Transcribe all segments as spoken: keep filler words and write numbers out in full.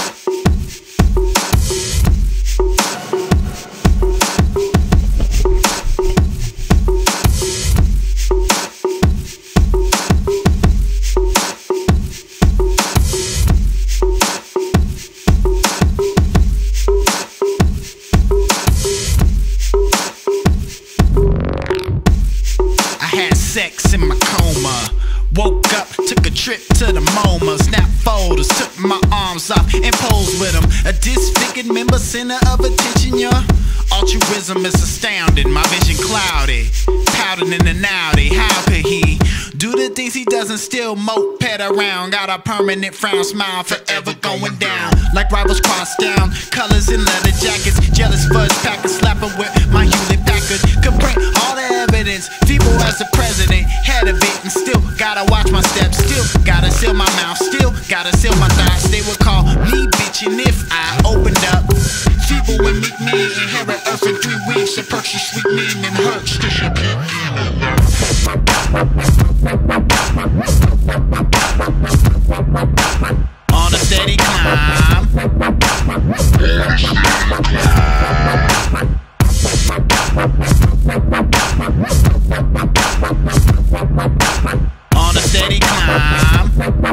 Sex in my coma. Woke up, took a trip to the MoMA. Snap photos, took my arms off and posed with them. A disfigured member, center of attention, your altruism is astounding. My vision cloudy, pouting in an Audi. How could he do the things he does and still moped around? Got a permanent frown, smile forever going down. Like rivals crossed down, colors in leather jackets. Jealous fudge packer, slapper with my Hewlett Packard. Could print all the evidence, feeble as the president, head of it, and still gotta watch my steps. Still gotta seal my mouth, still gotta seal my thoughts. They would call me bitchin' if I opened up. Feeble and meet me, inherit earth in three weeks. A perky sweet mean and hurts to ship. On a steady climb. On a steady climb.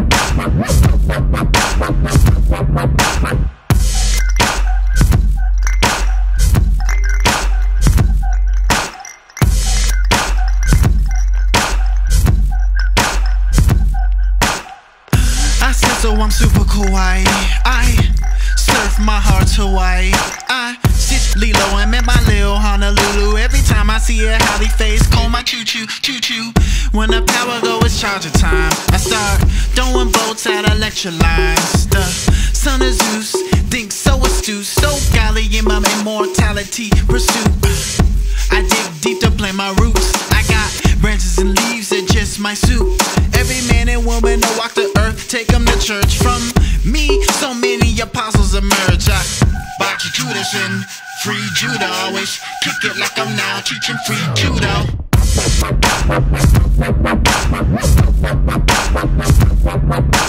I said so I'm super kawaii. I surf my heart to Hawaii. I sit Lilo and met my little Honolulu. Every time I see a happy face, call my choo-choo, choo-choo. When the power go, it's charger time. I start throwing bolts at electric lines. The son of Zeus thinks so astute, so golly in my immortality pursuit. I dig deep to play my roots. I got branches and leaves that just my suit. Every man and woman that walk the earth, take them to church. From me, so many apostles emerge. I bought you tradition, free Judah. Always kick it like I'm now teaching free judo.